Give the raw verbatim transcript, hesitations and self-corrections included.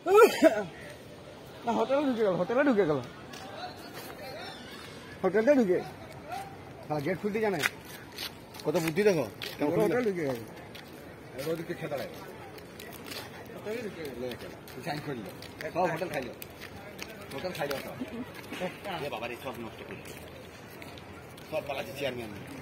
না হোটেলে ঢুকে গেল হোটেলে ঢুকে গেল হোটেলে ঢুকে হ্যাঁ গেট খুলতে জানে কত বুদ্ধি দেখো হোটেলে ঢুকে গেল ওদিকে খেতে লাগে হোটেলে ঢুকে গেল চাইন করলো সব হোটেল খাইলো হোটেল খাইলো সব বাবার সব নষ্ট করলো সব পালাচ্ছে চেয়ারম্যান